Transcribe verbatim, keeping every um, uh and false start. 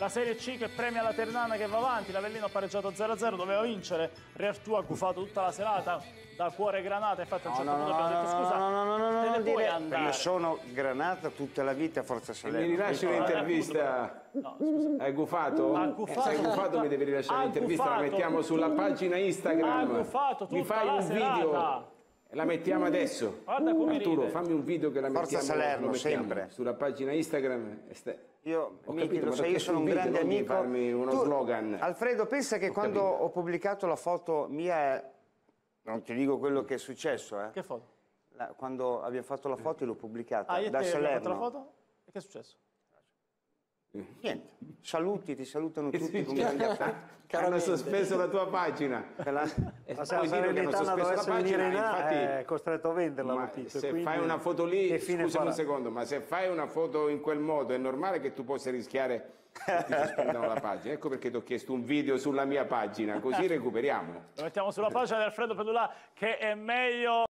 La Serie C che premia la Ternana che va avanti, l'Avellino ha pareggiato zero a zero, doveva vincere, Reartù ha gufato tutta la serata da cuore granata, infatti a un certo no, punto no, abbiamo detto scusa, no, no, no, no, te no, ne dire, puoi andare. io sono granata tutta la vita a Forza Salerno. Mi rilasci l'intervista? No, scusa. Hai gufato? Ha gufato Se hai gufato tutta- mi devi rilasciare ha l'intervista, la gufato mettiamo sulla tut- pagina Instagram. ha gufato Mi tutta fai la un serata. video e la mettiamo adesso. Guarda come Arturo, ride. fammi un video che la Forza mettiamo, Salerno, lo mettiamo sempre. sulla pagina Instagram. e ste- Io, Ho Miki, capito, lo ma sai, io perché sono un sul video grande non devi amico. farmi uno Tu, slogan. Alfredo, pensa che Ho quando capito. ho pubblicato la foto mia, non ti dico quello che è successo, eh. Che foto? La- quando abbiamo fatto la foto l'ho pubblicata Ah, io e da te abbiamo fatto la Salerno. foto? E che è successo? Niente, saluti, ti salutano tutti con grande affetto. Hanno sospeso la tua pagina. Te la- E Ma se poi la dire che hanno Salernitana sospeso la dovesse venire pagina, in A, infatti... è costretto a venderla la Ma notizia. se quindi fai una foto che lì, fine scusami farà? un secondo, ma se fai una foto in quel modo è normale che tu possa rischiare che ti sospendano la pagina. Ecco perché ti ho chiesto un video sulla mia pagina, così recuperiamo. Lo mettiamo sulla pagina di Alfredo Pedulà che è meglio...